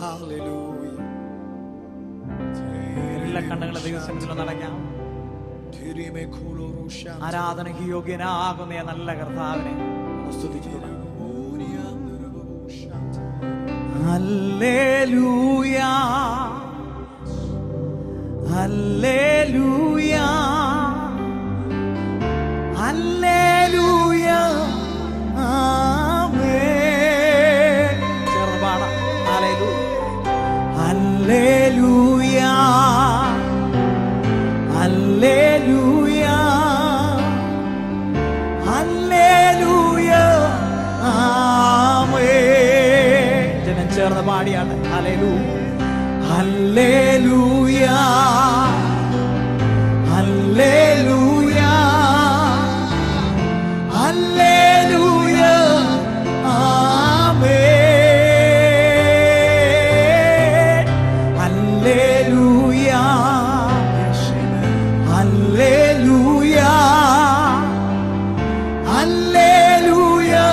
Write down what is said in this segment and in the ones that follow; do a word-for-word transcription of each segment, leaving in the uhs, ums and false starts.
എല്ലാ കണ്ണുകളെ ദൈവസന്നിധിയിൽ നടക്കാം. ആരാധനയ്ക്ക് യോഗ്യനാകുന്ന നല്ല കർത്താവിനെ സ്തുതിച്ചു. ഹല്ലേലൂയാ ഹല്ലേലൂയാ ഹല്ലേലൂയാ ആമേൻ. ചേർന്ന് പാടാം. ഹല്ലേലൂയാ ഹല്ലേലൂയാ ഹല്ലേലൂയാ ആമേൻ. ജനം ചേർന്ന് പാടിയാണ്. ഹല്ലേലൂയ ഹല്ലേലൂയാ ഹല്ലേലൂയാ ഹല്ലേലൂയാ ആമേൻ. ഹല്ലേലൂയാ ഹല്ലേലൂയാ ഹല്ലേലൂയാ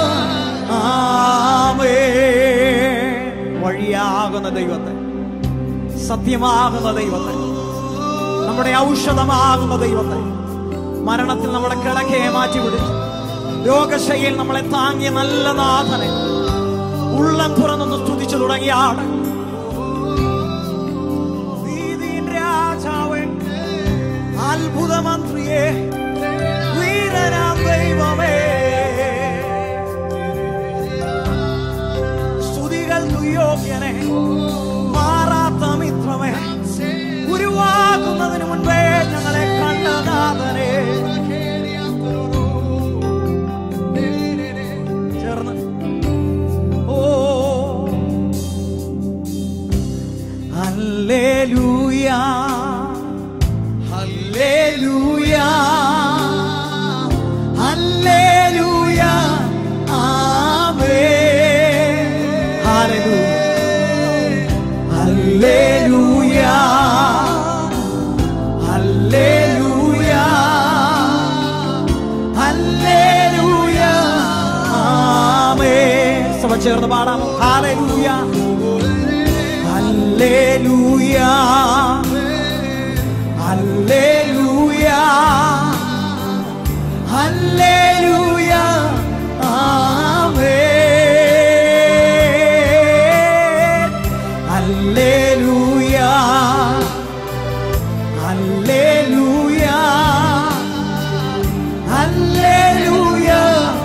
ആമേൻ. വഴിയാകുന്ന ദൈവത്തെ, സത്യമാകുന്ന ദൈവത്തെ, നമ്മുടെ ഔഷധമാകുന്ന ദൈവത്തെ, മരണത്തിൽ നമ്മുടെ കിടക്കയെ മാറ്റിവിടും, രോഗശൈലിയിൽ നമ്മളെ താങ്ങിയ നല്ല നാഥനെ ഉള്ളം തുറന്നൊന്ന് സ്തുതിച്ചു തുടങ്ങിയാണ്. രാജാവേ, അത്ഭുത മന്ത്രിയെ, വീരനാം ദൈവമേ, സ്തുതികൾക്കു യോഗ്യനെ, മാറാത്ത മിത്രമേ, ഉരുവാകുന്നതിന് മുൻപേ ഞങ്ങളെ കണ്ട നാഥനെ. ചേർന്ന് ഓ ഹല്ലേലൂയാ ഹല്ലേലൂയാ ഹല്ലേലൂയാ ആമേൻ. ഹല്ലേലൂയാ ഹല്ലേലൂയാ ഹല്ലേലൂയാ ആമേൻ. സഭ ചേർന്ന് പാടാം. ഹല്ലേലൂയാ ഹല്ലേലൂയാ ഹല്ലേലൂയാ ഹല്ലേലൂയാ ആമേൻ. ഹല്ലേലൂയാ ഹല്ലേലൂയാ ഹല്ലേലൂയാ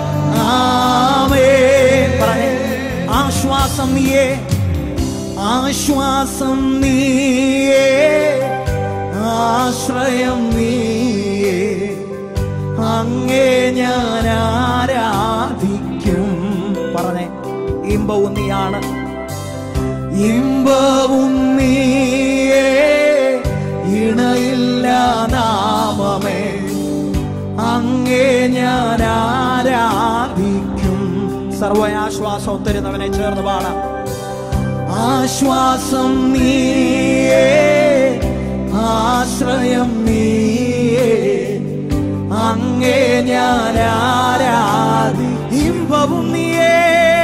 ആമേൻ. പറയേ, ആശ്വാസം നീയേ, ആശ്വാസം നീയേ, ആശ്രയം നീയേ, അങ്ങേ ഞാൻ ആരാധിക്കും. പറഞ്ഞേ, ഇമ്പവും നീയാണ്, ഇമ്പവും നീയേ, ഇണയില്ല നാമമേ, അങ്ങേ ഞാൻ ആരാധിക്കും. സർവ്വയാശ്വാസം തരുന്നവനെ ചേർന്ന് പാടാം. ആശ്വാസം നീയേ, ആശ്രയം നീയേ, അങ്ങേ ഞാൻ ആരാധിക്കും. ഇമ്പവും നീയേ,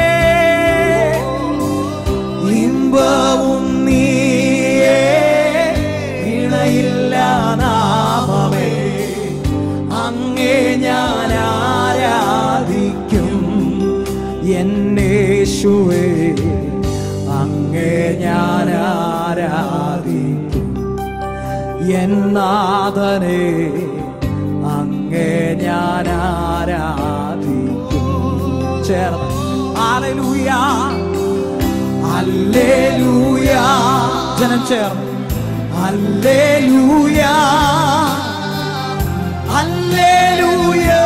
ഇമ്പവും നീയേ, ഇണയില്ല നാമമേ, അങ്ങേ ഞാൻ ആരാധിക്കും. എന്നേശുവേ, അങ്ങേ ഞാൻ ആരാധിക്കും. എന്നാഥനെ, അങ്ങേ ഞാൻ ആരാധിക്കും. ചേർന്ന് ഹല്ലേലൂയാ ഹല്ലേലൂയാ. ജനം ചേർന്ന് ഹല്ലേലൂയാ ഹല്ലേലൂയാ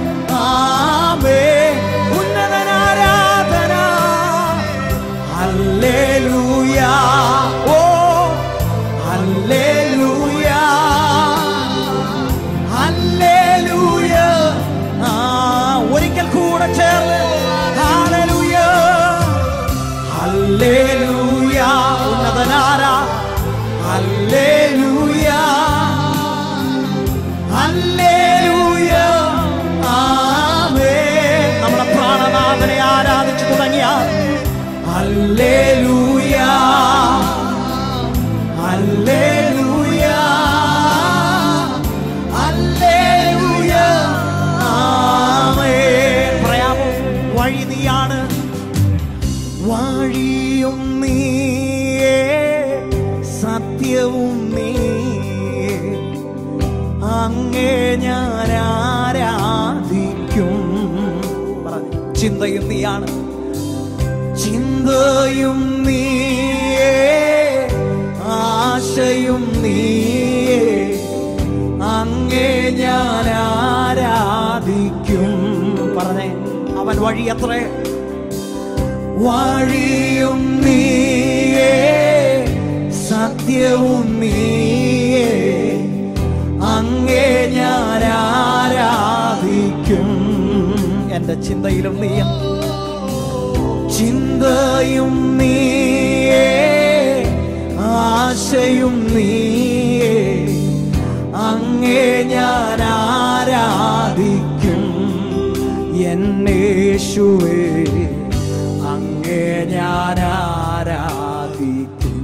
ആമേൻ. ഉന്നതനാരാധന. ഹല്ലേലൂയാ ഓ ഹല്ലേലൂയാ ഹല്ലേലൂയാ. ആ ഒരിക്കൽ കൂടെ ചേർന്ന് ഹല്ലേലൂയാ ഹല്ലേലൂയാ. ഉന്നതനാരാ. ഹല്ലേലൂയാ ഹല്ലേലൂയാ ചിന്തയും നീയാണ്, ചിന്തയും നീയേ, ആശയും നീയേ, അങ്ങേ ഞാൻ ആരാധിക്കും. പറഞ്ഞേ, അവൻ വഴി അത്രേ, വഴിയും നീയേ, സത്യവും നീയേ, അങ്ങേ ഞാൻ ആരാധിക്കും. എന്റെ ചിന്തയിലും നീയ, ചിന്തയും നീയേ, ആശയും നീയേ, അങ്ങേ ഞാൻ ആരാധിക്കും. എന്നേശുവേ അങ്ങേ ഞാൻ ആരാധിക്കും.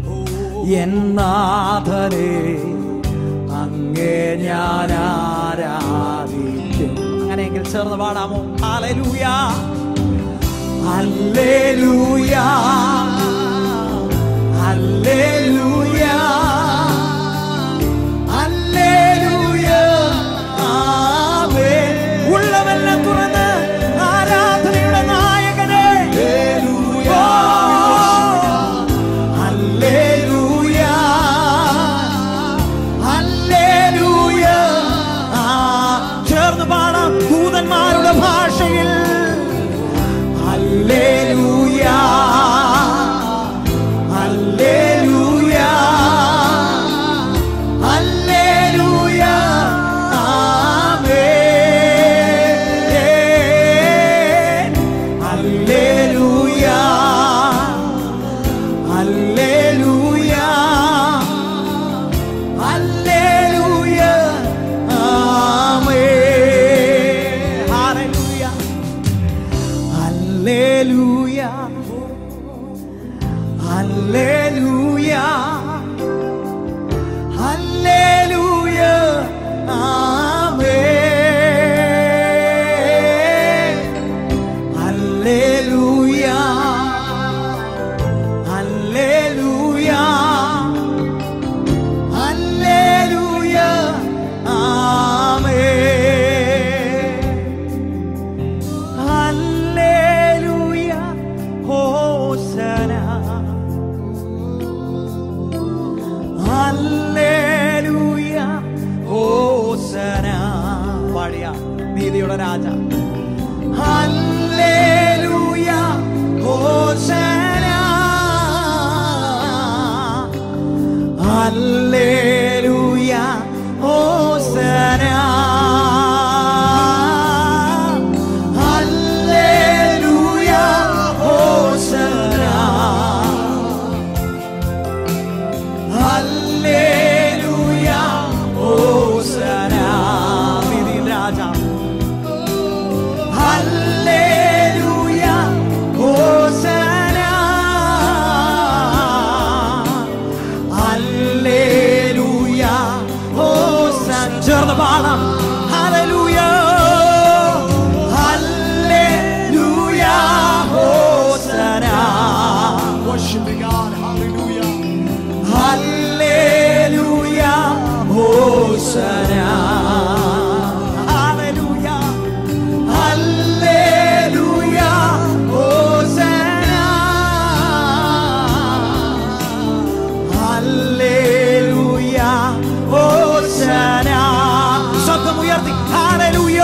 എന്നാഥനേ അങ്ങേ ഞാൻ ആരാധിക്കും. അങ്ങനെയെങ്കിൽ ചേർന്ന് പാടാമോ? ഹല്ലേലൂയ, ഹല്ലേലൂയ, ഹല്ലേലൂയ, ഹല്ലേലൂയ, ആമേൻ. ഉള്ളവെല്ലാം തുറന്ന് ആരാധനയുടെ നായകനെ ഹല്ലേലൂയ, ഹല്ലേലൂയ, ഹല്ലേലൂയ. ചേർന്ന് പാടാം ദൂതന്മാരുടെ ഭാഷയിൽ. ഹല്ലേലൂയ, ഹല്ലേലൂയ, ഹല്ലേലൂയ, ആമേൻ. ഹല്ലേലൂയ, ഹല്ലേലൂയ, ഹല്ലേലൂയ, ആമേൻ. ഹല്ലേലൂയ, ഹല്ലേലൂയ, ഹല്ലേലൂയ, ഹല്ലേലൂയ, ആമേൻ. ഹല്ലേലൂയ, ഹല്ലേലൂയ, ഹല്ലേലൂയ, ആമേൻ. ഹല്ലേലൂയ, ഹോസന, ഹല്ലേലൂയ, ഹോസന. പാടിയ നീതിയുടെ രാജ. ഹല്ലേലൂയ, ഹോസന, ഹല്ലേലൂയ, ഹോസന, ഹല്ലേലൂയ, ഹോസന, ഹല്ലേലൂയ, ഹോസന. നീതി രാജ. ഹല്ലേലൂയ, ഹോസന, ഹല്ലേലൂയ, ഹോസന. ചേർന്ന് പാടാം. ഹല്ലേലൂയ, ഹല്ലേലൂയ, ഹോസന. Worship God, hallelujah. ഹല്ലേലൂയ, ഹോസന. ഹല്ലേലൂയ, ഹല്ലേലൂയ, ഹോസന. ഹല്ലേലൂയ, ഹോസന. ശബ്ദമുയർത്തി ഹല്ലേലൂയ,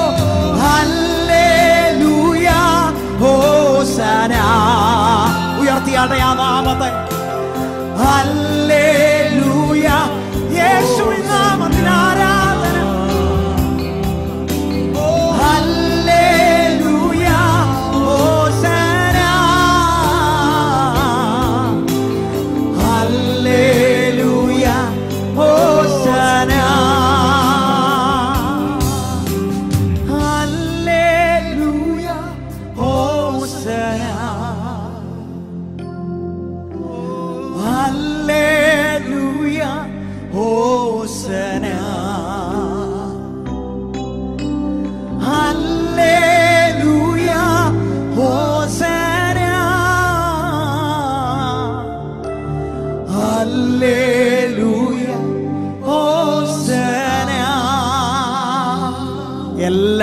ഹല്ലേലൂയ, ഹോസന. ഉയർത്തിയാട്ടെ ആ നാമത്തെ. ഹല്ലേലൂയ, യേശുവിൻ നാമത്തിൽ ആരാധന. ഹല്ലേലൂയ, ഹോസന. ഹല്ലേലൂയ, ഹോസന. ഹല്ലേലൂയ, ഹോസന. ഹല്ലേലൂയ, ഹോസന.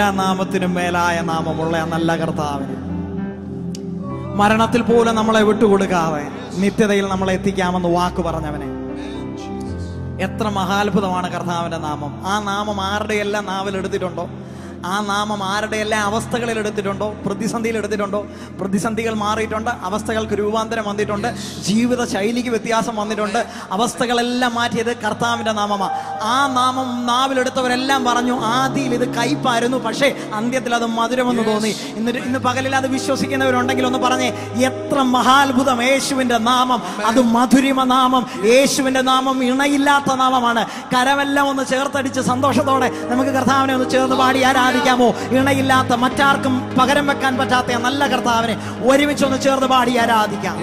എല്ലാ നാമത്തിനും മേലായ നാമമുള്ള ആ നല്ല കർത്താവിന് മരണത്തിൽ പോലും നമ്മളെ വിട്ടുകൊടുക്കാതെ നിത്യതയിൽ നമ്മളെ എത്തിക്കാമെന്ന് വാക്ക് പറഞ്ഞവനെ, എത്ര മഹാത്ഭുതമാണ് കർത്താവിന്റെ നാമം. ആ നാമം ആരുടെ എല്ലാം നാവിൽ എടുത്തിട്ടുണ്ടോ? ആ നാമം ആരുടെ എല്ലാ അവസ്ഥകളിൽ എടുത്തിട്ടുണ്ടോ? പ്രതിസന്ധിയിൽ എടുത്തിട്ടുണ്ടോ? പ്രതിസന്ധികൾ മാറിയിട്ടുണ്ട്, അവസ്ഥകൾക്ക് രൂപാന്തരം വന്നിട്ടുണ്ട്, ജീവിത ശൈലിക്ക് വ്യത്യാസം വന്നിട്ടുണ്ട്. അവസ്ഥകളെല്ലാം മാറ്റിയത് കർത്താവിന്റെ നാമമാണ്. ആ നാമം നാവിലെടുത്തവരെല്ലാം പറഞ്ഞു ആദിയിൽ ഇത് കയ്പായിരുന്നു, പക്ഷേ അന്ത്യത്തിൽ അത് മധുരമെന്ന് തോന്നി. ഇന്ന് ഇന്ന് പകലിൽ അത് വിശ്വസിക്കുന്നവരുണ്ടെങ്കിൽ ഒന്ന് പറഞ്ഞേ, എത്ര മഹാത്ഭുതം യേശുവിന്റെ നാമം. അത് മധുരിമ നാമം, യേശുവിന്റെ നാമം ഇണയില്ലാത്ത നാമമാണ്. കരമെല്ലാം ഒന്ന് ചേർത്തടിച്ച് സന്തോഷത്തോടെ നമുക്ക് കർത്താവിനെ ഒന്ന് ചേർന്ന് പാടി ആരാധിക്കാമോ? ഇണയില്ലാത്ത, മറ്റാർക്കും പകരം വെക്കാൻ പറ്റാത്ത നല്ല കർത്താവിനെ ഒരുമിച്ച് ഒന്ന് ചേർന്ന് പാടി ആരാധിക്കാം.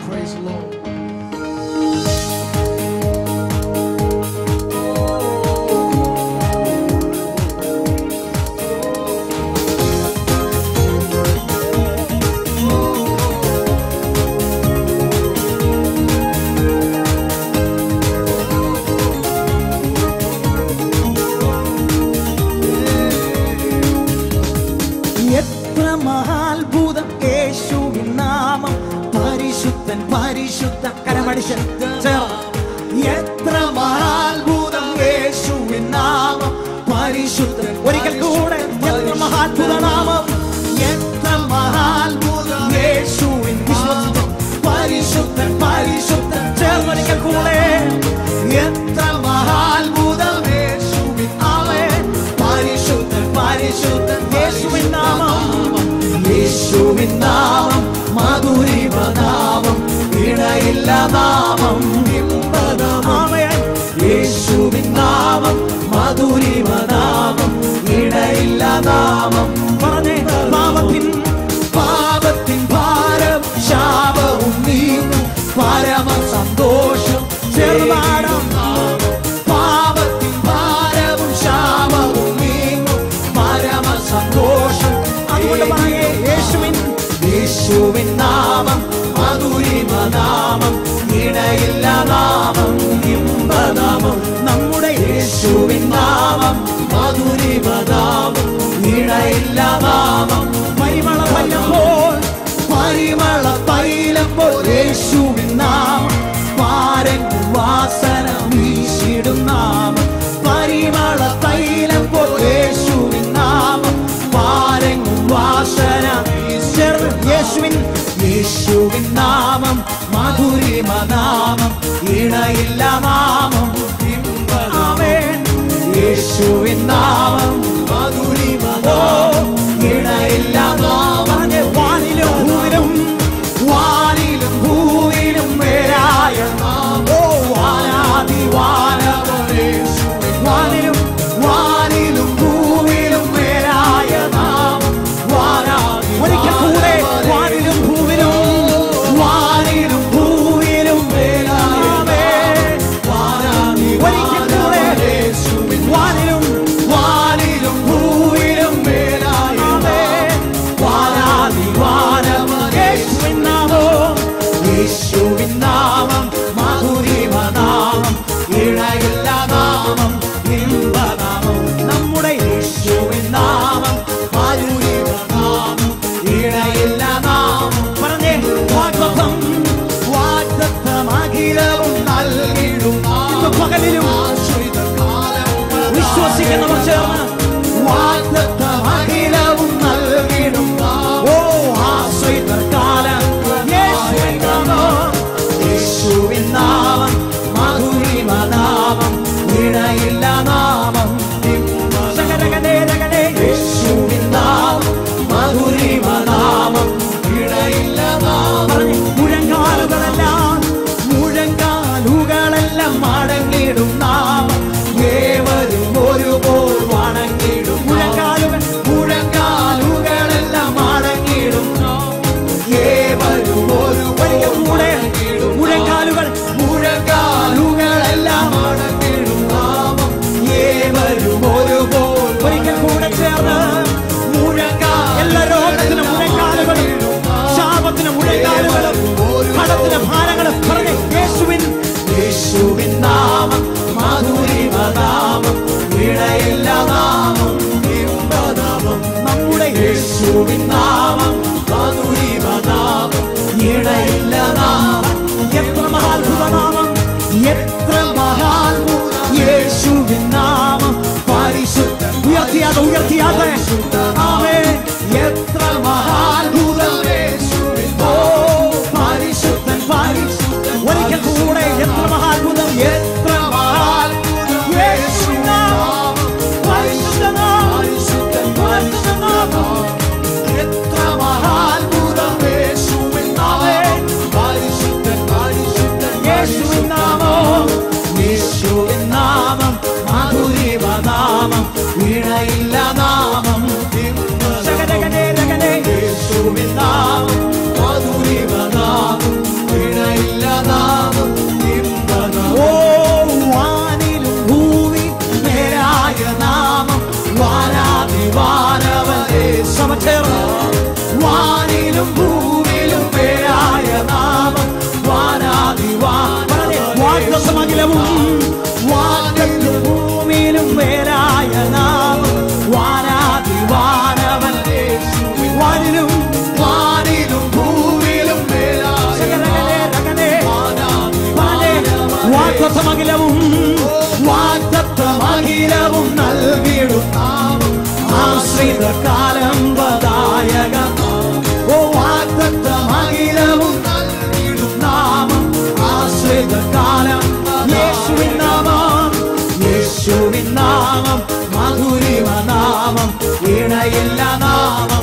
മഹാത്ഭുതം യേശുവിൻ നാമം, പരിശുദ്ധൻ പരിശുദ്ധ കരമടിശൻ ചേർന്ന്. എത്ര മഹാത്ഭുതം യേശുവിൻ നാമം, പരിശുദ്ധൻ. ഒരിക്കൽ കൂടെ, എത്ര മഹാത്ഭുത നാമം, എത്ര മഹാത്ഭുതം യേശുവിൻ നാമം, പരിശുദ്ധൻ പരിശുദ്ധൻ ചേർന്ന്. ഒരിക്കൽ കൂടെ, എത്ര മഹാത്ഭുതം യേശുവിൻ നാമം, പരിശുദ്ധൻ പരിശുദ്ധൻ യേശുവിൻ നാമം. യേശുവിൻ നാമം മധുരിമ നാമം, ഇണയില്ല നാമം, ഇമ്പനാമം. യേശുവിൻ നാമം മധുരിമ നാമം, ഇണയില്ല നാമം. പറഞ്ഞേ, പാപത്തിൻ പാപത്തിൻ ഭാരം ശാപവും നീങ്ങും, പരമ സന്തോഷം ചെറുപാടും. പാപത്തിൻ ഭാരവും ശാപവും നീങ്ങും, പരമ സന്തോഷം. അതുകൊണ്ട് പറയേ, യേശുവിൻ യേശുവിൻ നാമം മധുരിമ നാമം, ഇണയില്ല നാമം, ഇമ്പനാമം. നമ്മുടെ യേശുവിൻ നാമം മധുരിമ നാമം, ഇണയില്ല നാമം. പരിമള തൈലപ്പോൾ പരിമള തൈലപ്പോൾ യേശുവിൻ നാമം, പാരങ്ങും വാസന വീശിടും നാമം. പരിമള തൈലപ്പോൾ യേശുവിൻ നാമം, പാരങ്ങും വാസന ചേർന്ന്. യേശുവിൻ യേശുവിൻ നാമം മധുരിമ നാമം, ഇണയില്ല നാമം, ഇമ്പനാമം. യേശുവിൻ നാമം മധുരിമ നാമം, ഇണയില്ല നാമം. വാനിലും ഭൂവിലും വാനിലും ഭൂവിലും മേലായ നാമം, ഓ വാനാദി വാനവനേ. വാനിലും വാനിലും ഭൂവിലും മേലായ നാമം, വാനാദി. ഒരിക്കൽ കൂടെ, വാനിലും ഭൂവിലും വാനിലും ഭൂവിലും മേലായ വാനാദി. ഒരിക്കൽ കൂടെ, വാനിലും വാനിലും ഭൂവിലും മേലായ വാനാദി വാനവൻ. യേശുവിൻ നാമം, യേശുവിൻ നാമം മധുരിമ നാമം, ഇണയില്ല നാമം, ഇമ്പനാമം. നമ്മുടെ യേശുവിൻ നാമം മധുരിമ നാമം, ഇണയില്ല നാമം. പറഞ്ഞേ, വാഗ്ദത്തം വാഗ്ദത്തം അഖിലവും നൽകിടും. ഇന്ന് പകലിലും വിശ്വസിക്കുന്നവർ ചേർന്ന് വാഗ്ദത്തം അഖിലവും നൽകിടും. ഓ ആശ്രിതർക്കാലം യേശുവിൻ നാമം, യേശുവിൻ നാമം മധുരിമ നാമം, ഇണയില്ല നാമം. യേശുവിൻ നാമം മധുരിമ നാമം, ഇണയില്ല നാമം. മുഴങ്കാലുകളെല്ലാം മുഴങ്കാലുകളെല്ലാം മടങ്ങിടും നാമം, ഏവരും ഒരുപോൽ വണങ്ങിടും. മുഴങ്കാലുകൾ യേശുവിൻ നാമം, യേശുവിൻ നാമം മധുരിമനാമം, വീണയില്ല നാമം, യേശുവിൻ നാമം മധുരിമനാമം, വീണയില്ല നാമം. ഓ വാനിലും ഭൂമി നേരായ നാമം, വാനാതിവാനവനെ സമചേർന്ന്, വാനിലും ഭൂമിയിലും നേരായ നാമം, വാനാതിവാനവനെ വാഗ്ദത്തമഖിലവും, വാനിലും ഭൂമിയിലും നേരായ നാമം, വാനാതിവാനവൻ, വാനിലും വാനിലും ഭൂമിയിലും വാഗ്ദത്തമഖിലവും, വാഗ്ദത്തമഖിലവും നൽകിടും നാമം, ആശ്രിത കാലം വദായക. ഓ വാഗ്ദത്തമഖിലവും നൽകിടും നാമം, ആശ്രിത കാലം. യേശുവിൻ നാമം, യേശുവിൻ നാമം മധുരിമനാമം, ഇണയില്ല നാമം,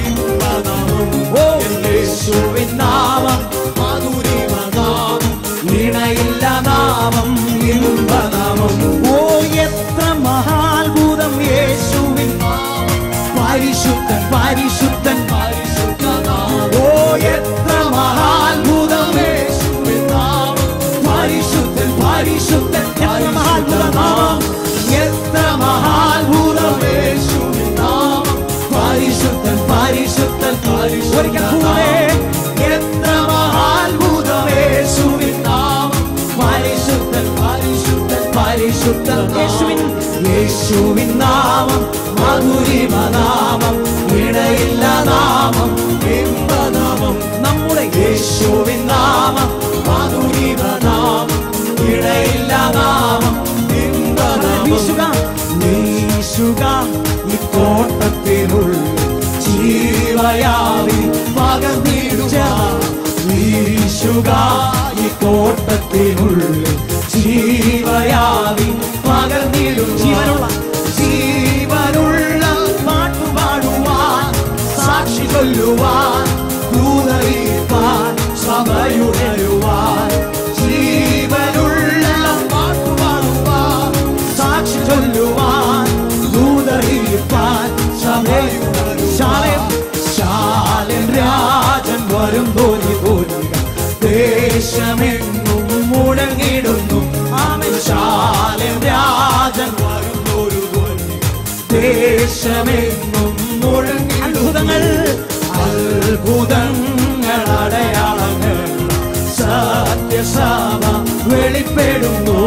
ഓ യേശുവിൻ നാമം മധുരിമനാമം, ഇണയില്ല നാമം, ഇമ്പനാമം. ഓ എത്ര മഹാത്ഭുതം യേശുവിൻ നാമം, പരിശുദ്ധൻ പരിശുദ്ധൻ പരിശുദ്ധനാമം. ഓ എത്ര മഹാത്ഭുതം യേശുവിൻ നാമം, പരിശുദ്ധൻ പരിശുദ്ധൻ. എത്ര മഹാത്ഭുതനാമം, എത്ര മഹാത്ഭുതം യേശുവിൻ നാമം, പരിശുദ്ധൻ പരിശുദ്ധൻ പരിശുദ്ധൻ. എത്ര മഹാത്ഭുതം യേശുവിൻ നാമം, പരിശുദ്ധൻ പരിശുദ്ധൻ പരിശുദ്ധൻ. യേശുവിൻ യേശുവിൻ നാമം മധുരിമനാമം, ഇണയില്ല നാമം, ഇമ്പനാമം. നമ്മുടെ യേശുവിൻ നാമം മധുരിമനാമം, ഇണയില്ല നാമം, ഇമ്പനാമം. വീശുക വീശുക ഈ കോട്ടത്തിനുള്ളിൽ ജീവയാവി പകർന്നിടുക, വീശുക ഈ കോട്ടത്തിനുള്ളിൽ ജീവയാവി പകർന്നിടുക. ജീവനുള്ള ജീവനുള്ള പാട്ടുപാടുവാൻ, സാക്ഷി കൊല്ലുവാൻ, ദൂതറിയിപ്പാൻ, സഭയുണരുവാൻ. ജീവനുള്ള പാട്ടുപാടുവാൻ, സാക്ഷി ചൊല്ലുവാൻ, ദൂതറിയിപ്പാൻ, സഭയുണരുവാൻ. ശാലേം ശാലേം രാജൻ വരും ധോനി ധോനിക, ദേശമെങ്ങും മുഴങ്ങിടുന്നു. ആമേൻ. ശാലേം രാജൻ വരും ധോനി ധോനിക, ദേശമെങ്ങും മുഴങ്ങി. അത്ഭുതങ്ങൾ അത്ഭുതങ്ങൾ അടയാളങ്ങൾ സത്യസഭ വെളിപ്പെടുന്നു.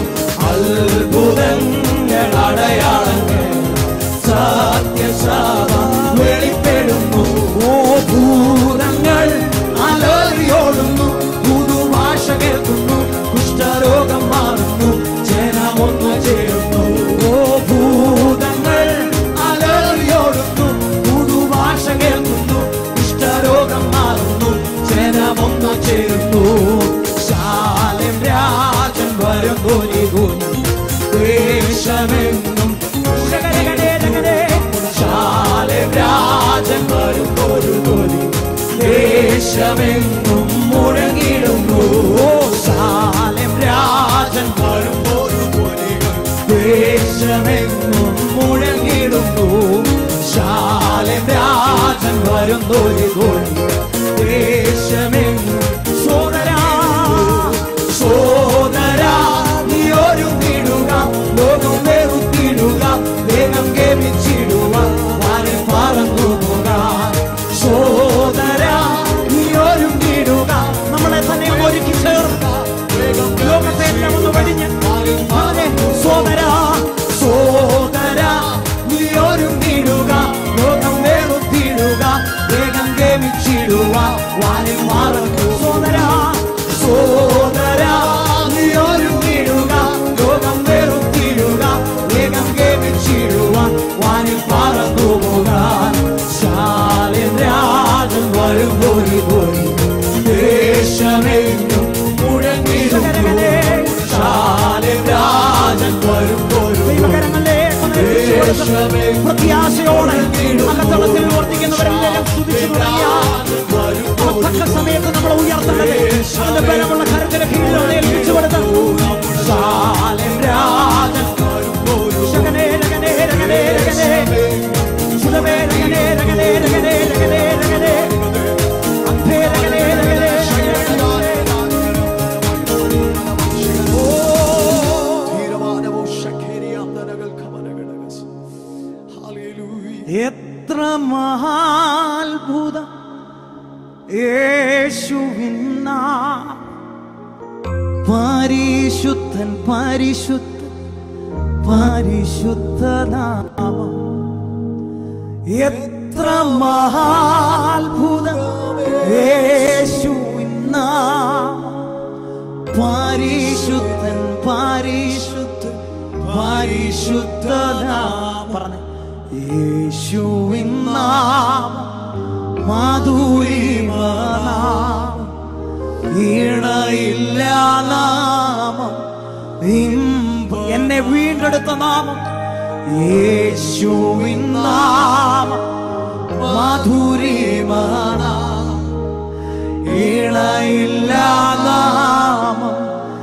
അത്ഭുതങ്ങൾ അടയാളങ്ങൾ സത്യസഭ വെളിപ്പെടുന്നു. ഓ ഭൂതങ്ങൾ അലറിയോടുന്നു, പുതുഭാഷ കേൾക്കുന്നു, കുഷ്ഠരോഗം മാറുന്നു, ജനമൊന്നു ചേരുന്നു. ഓ ഭൂതങ്ങൾ അലറിയോടുന്നു, പുതുഭാഷ കേൾക്കുന്നു, കുഷ്ഠരോഗം മാറുന്നു, ജനമൊന്നു ചേരുന്നു. ശാലേം രാജൻ വരും ധോനി ധോനി, ദേശമെങ്ങും. ശാലേം രാജൻ വരും ധോനി ധോനി, ദേശമെങ്ങും മുഴങ്ങിടുന്നു. ശാലേം രാജൻ വരും ധോനി ധോനി, ദേശമെങ്ങും മുഴങ്ങിടുന്നു. ശാലേം രാജൻ വരും ധോനി ധോനി, ദേശമെങ്ങും. സോദരാ സോദരാ നീ ഒരുങ്ങിടുക, ലോകം വെറുത്തിടുക, വേഗം ഗമിച്ചിടുക, വാനിൽ പറന്നു പോകാൻ. സോദരാ നീ ഒരുങ്ങിടുക, നമ്മളെ തന്നെ ഒരുക്കി ചേർക്കുക, ലോകത്തെ എല്ലാം ഒന്ന് വെടിഞ്ഞ്. സോദരാ സോദരാ നീ ഒരുങ്ങിടുക, ലോകം വെറുത്തിടുക, വേഗം ഗമിച്ചിടുക, വാനിൽ പറന്നു. സോദരാ സോദരാ നീ ഒരുങ്ങിടുക, ലോകം വെറുത്തിടുക, വേഗം ഗമിച്ചിടുക, വാനിൽ പറന്നു പോകാൻ. ശാലേം രാജൻ വരും ധോനി ധോനി, ദേശമെങ്ങും മുഴങ്ങിടുന്നു. ശാലേം രാജൻ വരും ധോനി ദേശമേ. പ്രത്യാശയോടെ അകത്തളത്തിൽ വർദ്ധിക്കുന്നവരെല്ലാം സ്തുതിച്ചു തുടങ്ങിയ സമയത്ത് നമ്മൾ ഉയർത്തേണ്ടത് ബലമുള്ള കരത്തിന് കീഴിൽ പരിശുദ്ധൻ പരിശുദ്ധൻ പരിശുദ്ധനാമം എത്ര മഹാത്ഭുതം യേശുവിൻ നാമം പരിശുദ്ധൻ പരിശുദ്ധൻ പരിശുദ്ധനാമം പറഞ്ഞ യേശുവിൻ നാമം മാധുരിമനാമം ഇണയില്ല നാമം എന്നെ വീണ്ടെടുത്ത നാമം യേശുവിൻ നാമം മാധുരിമനാമം ഇണയില്ല നാമം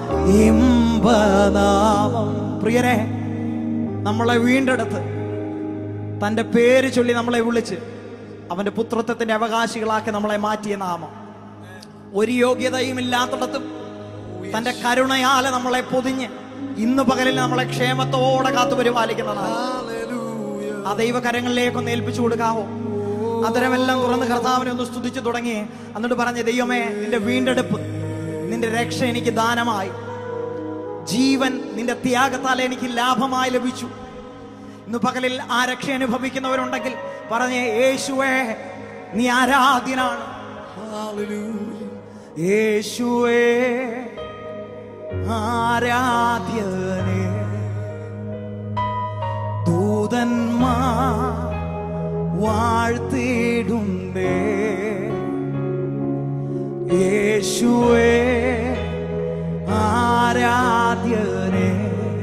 ഇമ്പനാമം. പ്രിയരെ, നമ്മളെ വീണ്ടെടുത്ത് തന്റെ പേര് ചൊല്ലി നമ്മളെ വിളിച്ച് അവന്റെ പുത്രത്വത്തിന്റെ അവകാശികളാക്കി നമ്മളെ മാറ്റിയ നാമം. ഒരു യോഗ്യതയും ഇല്ലാത്തിടത്തും തന്റെ കരുണയാല് നമ്മളെ പൊതിഞ്ഞ് ഇന്ന് പകലിൽ നമ്മളെ ക്ഷേമത്തോടെ കാത്തു പരിപാലിക്കുന്ന നാമം. ആ ദൈവകരങ്ങളിലേക്കൊന്ന് ഏൽപ്പിച്ചു കൊടുക്കാവോ? അതരമെല്ലാം തുറന്ന് കർത്താവിനെ ഒന്ന് സ്തുതിച്ചു തുടങ്ങിയേ. എന്നിട്ട് പറഞ്ഞ ദൈവമേ, നിന്റെ വീണ്ടെടുപ്പ്, നിന്റെ രക്ഷ എനിക്ക് ദാനമായി, ജീവൻ നിന്റെ ത്യാഗത്താൽ എനിക്ക് ലാഭമായി ലഭിച്ചു. ഇന്ന് പകലിൽ ആ രക്ഷ അനുഭവിക്കുന്നവരുണ്ടെങ്കിൽ പറഞ്ഞേ, യേശുവേ നീ ആരാധ്യനാണ്. യേശുവേ ആരാധ്യനേ, ദൂതന്മാർ വാഴ്ത്തിടുന്നേ. യേശുവേ ആരാധ്യനേ,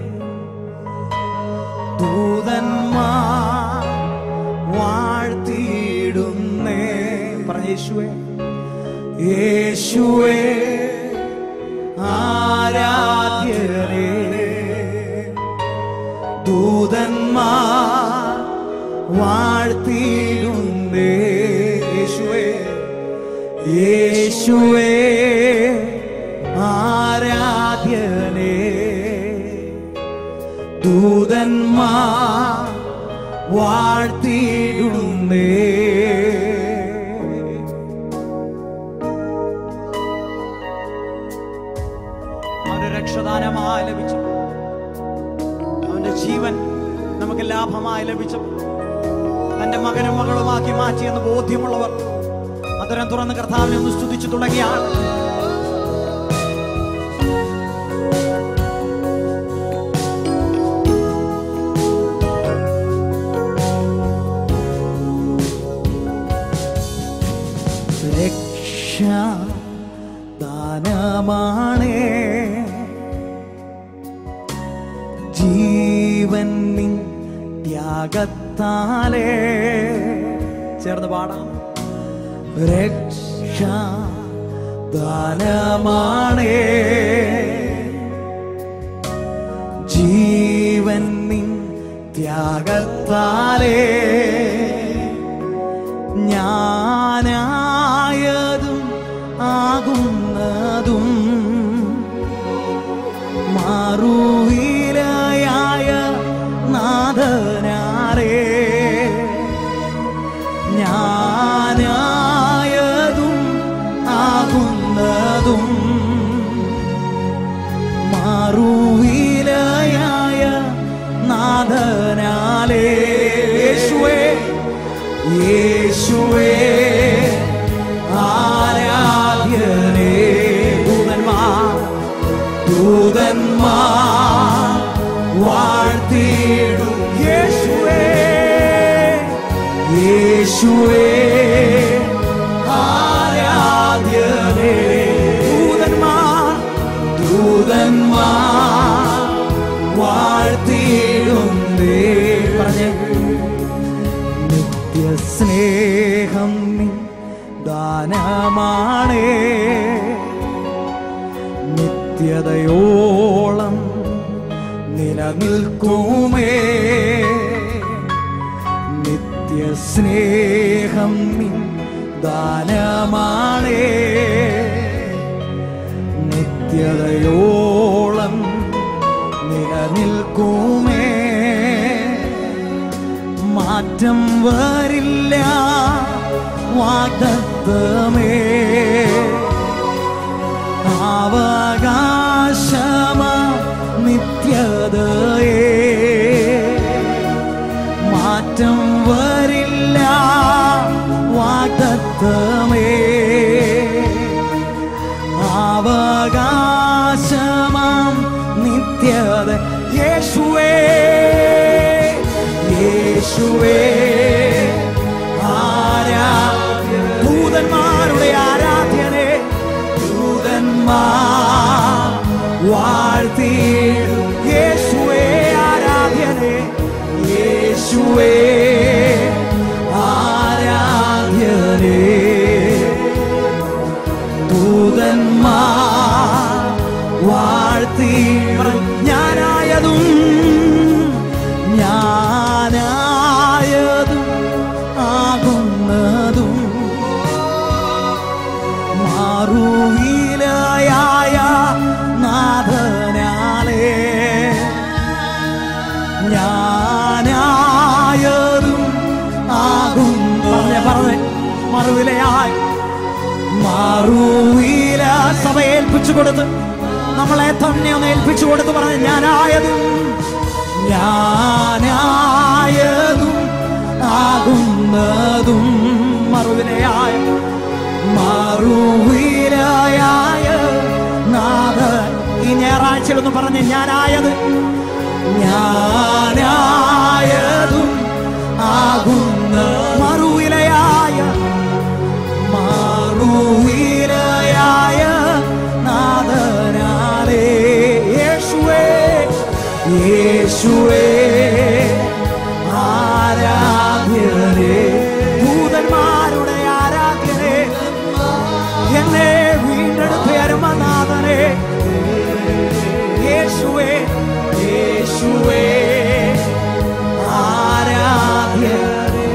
ദൂതന്മാർ വാഴ്ത്തിടുന്നേ. പറഞ്ഞ യേശുവേ യേശുവേ ആരാധ്യനേ, ദൂതന്മാർ വാഴ്ത്തിടുന്നേ. യേശുവേ യേശുവേ ആരാധ്യനേ, ദൂതന്മാർ വാഴ്ത്തിടുന്നേ. അവന്റെ രക്ഷദാനമായി ലഭിച്ചു, അവന്റെ ജീവൻ നമുക്ക് ലാഭമായി ലഭിച്ചു, തന്റെ മകനും മകളുമാക്കി മാറ്റിയെന്ന് ബോധ്യമുള്ളവർ അതരം തുറന്ന് കർത്താവിനെ ഒന്ന് സ്തുതിച്ചു തുടങ്ങിയാൽ രക്ഷ ദാനമാണേ, ജീവൻ നിൻ ത്യാഗത്താലേ. ചേർന്ന് പാടാം. രക്ഷ ദാനമാണേ, ജീവൻ നിൻ ത്യാഗത്താലേ. ഞാനായതും ആകുന്നതും മാറുവിലയായ നാഥനാരേ. ഞാനായതും ആകുന്നതും മാറുവിലയായ നാഥനാലേ. യേശുവേ യേശുവേ ആരാധ്യനേ, ദൂതന്മാർ ദൂതന്മാർ വാഴ്ത്തിടും. യേശുവേ യേശുവേ ആരാധ്യനേ, ദൂതന്മാർ ദൂതന്മാർ വാഴ്ത്തിടുന്നേ. പറഞ്ഞേ, നിത്യസ്നേഹം നിൻ ദാനമാണേ, നിത്യതയോളം നിലനിൽക്കുമേ. നിത്യസ്നേഹം നിൻ ദാനമാണേ, നിത്യതയോളം നിലനിൽക്കുമേ. മാറ്റം വരില്ല വാഗ്ദത്തമേ, അവകാശ അവകാശമാം നിത്യത യേശുവേ യേശുവേ ആരാധ്യ ദൂതന്മാരുടെ ആരാധ്യനെ ദൂതന്മാർ വാഴ്ത്തിയിടും യേശുവേ ആരാധ്യനെ യേശുവേ ആരാധ്യനെ ദൂതന്മാർ വാഴ്ത്തിയിടും ഞാനായതും ഞാനായതും ആകുന്നതും മാറുവിലയായ നാഥനാലേ ഞാനായതും ആകുന്നു പറഞ്ഞേ പറഞ്ഞേ മറുവിലയായി മാറുവില സഭയെ ഏൽപ്പിച്ചു കൊടുത്ത് നമ്മളെ തന്നെ ഒന്ന് ഏൽപ്പിച്ചു കൊടുത്ത് പറഞ്ഞ് ഞാനായതും ഞാനായതും ആകുന്നതും മറുവിലയായ മറുവിലയായ നാഥൻ ഈ ഞായറാഴ്ചയിലൊന്ന് പറഞ്ഞ് ഞാനായത് ഞാനായതും ആകുന്ന മറുവിലയായ മറുവിലയായ നാഥനാലേ യേശുവേ യേശുവേ ആരാധ്യനേ ദൂതന്മാരുടെ ആരാധ്യനേ എന്നെ വീണ്ടെടുത്ത അരുമനാഥനേ യേശുവേ യേശുവേ ആരാധ്യനേ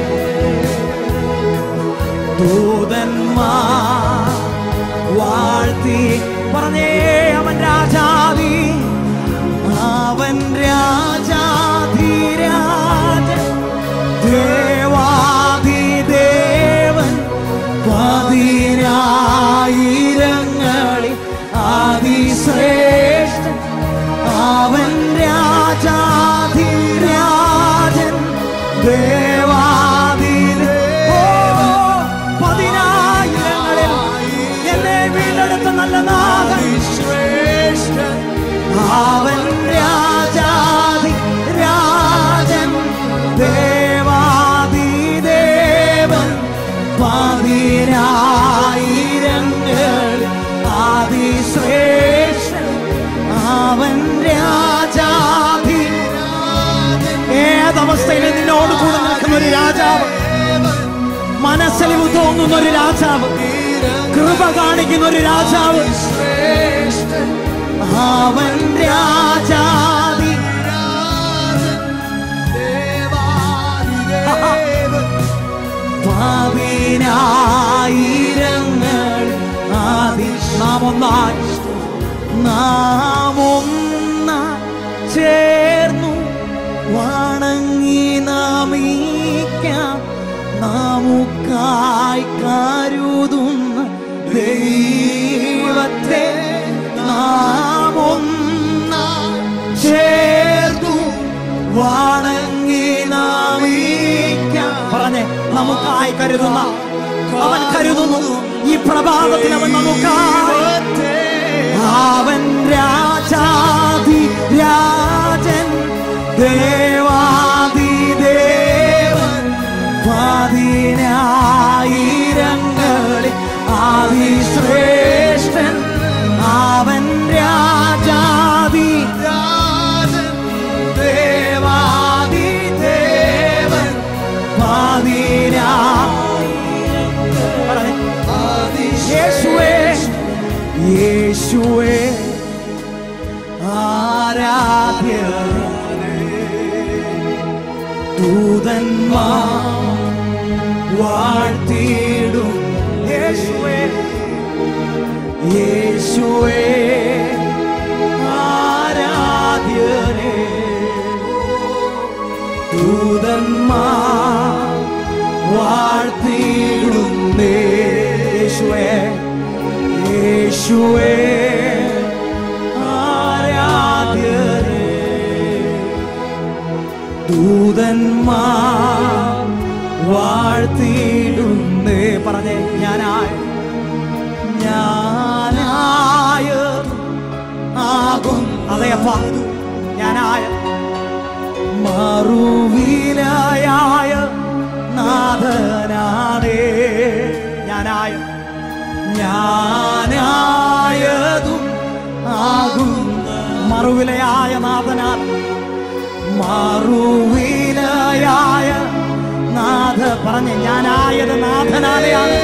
ദൂതന്മാർ വാഴ്ത്തി പറഞ്ഞേ അവൻ രാജാവി അവൻ രാജാധിരാജൻ ദേവാധിദേവൻ പതിനായിരങ്ങളിൽ അതിശ്രേഷ്ഠൻ അവൻ രാജാധിരാജൻ ദേവാധിദേവൻ പതിനായിരങ്ങളിൽ എന്നെ വീണ്ടെടുത്ത നല്ല നാഥൻ ശ്രേഷ്ഠൻ അവൻ രാജാധി രാജൻ ദേവാധിദേവൻ പതിനായിരങ്ങൾ അതിശ്രേഷ്ഠൻ അവൻ രാജാധി ഏതവസ്ഥയിൽ നിന്നോട് കൂടെ നിൽക്കുന്ന ഒരു രാജാവ് മനസ്സലിവ് തോന്നുന്ന ഒരു രാജാവ് കൃപ കാണിക്കുന്ന ഒരു രാജാവ് അവൻ രാജാധി പതിനായിരങ്ങൾ ആദി നാം ഒന്നായി നാം ഒന്നായി ചേർന്നു വണങ്ങി നമിക്കാം നമുക്കായി കരുതുന്ന ദൈവത്തെ നാം ഒന്നായി ചേർന്നു വണങ്ങി നമിക്കാം പറഞ്ഞേ നമുക്കായി കരുതുന്ന അവൻ കരുതുന്നു ഈ പ്രഭാതത്തിൽ അവൻ നമുക്കായി അവൻ രാജാധി രാജൻ ദേവാധിദേവൻ പതിനായിരങ്ങളിൽ അതിശ്രേഷ്ഠൻ അവൻ രാജാധി രാജൻ ദേവാധിദേവൻ പതിനായിരങ്ങൾ യേശുവേ യേശുവേ ആരാധ്യനേ ദൂതന്മാർ വാഴ്ത്തിയിടും യേശുവേ യേശുവേ ആരാധ്യനേ ദൂതന്മാർ വാഴ്ത്തിയിടുന്നേ യേശുവേ യേശുവേ ആരാധ്യനേ ദൂതന്മാർ വാഴ്ത്തിയിടുന്നേ പറഞ്ഞേ ഞാനായ ഞാനായ അതേപ്പാ ഞാനായ മറുവിലായ നാഥനാണേ ഞാനായ ഞാനായതും ആകുന്ന മറുവിലയായ നാഥനാൽ മറുവിലയായ നാഥ പറഞ്ഞ് ഞാനായത് നാഥനാലെയാണ്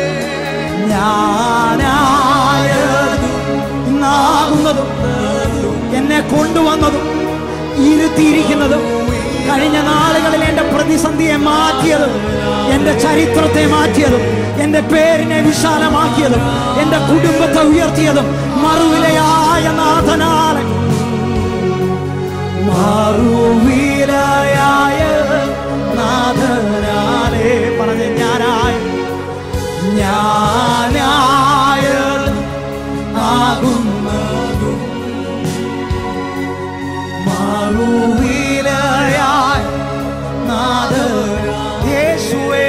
ഞാനായതും എന്നെ കൊണ്ടുവന്നതും ഇരുത്തിയിരിക്കുന്നതും കഴിഞ്ഞ നാളുകളിൽ എന്റെ പ്രതിസന്ധിയെ മാറ്റിയതും എന്റെ ചരിത്രത്തെ മാറ്റിയതും എന്റെ പേരിനെ വിശാലമാക്കിയതും എന്റെ കുടുംബത്തെ ഉയർത്തിയതും മറുവിലയായ നാഥനാലെ മറുവിലയായ നാഥനാലെ പറഞ്ഞ ഞാനായ ഞാനായ ആകുന്നതും മറുവിലയായ നാഥ യേശുവേ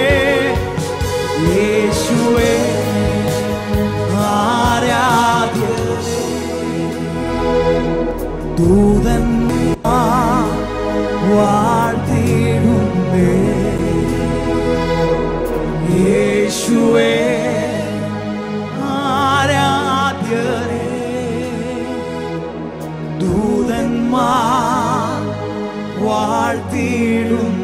യേശുവേ ആരാധ്യ ദൂതൻ വാഴ്ത്തിടുന്നേ യേശുവേ ആരാധ്യരേ ദൂതന്മാർ വാഴ്ത്തിടുന്നു